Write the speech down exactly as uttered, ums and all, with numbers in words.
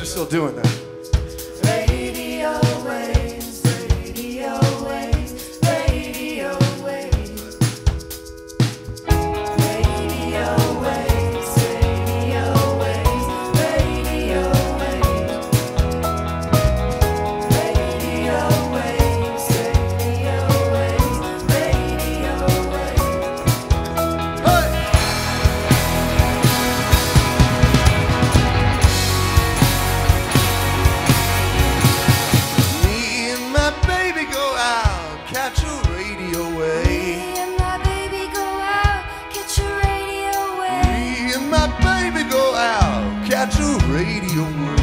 still doing that. Radio waves, radio waves, radio waves. Radio waves, radio waves, radio waves. Radio waves, radio waves, radio waves. Hey! Me and my baby go out, catch a radio wave. Me and my baby go out, catch a radio wave. Me and my baby go out, catch a radio wave.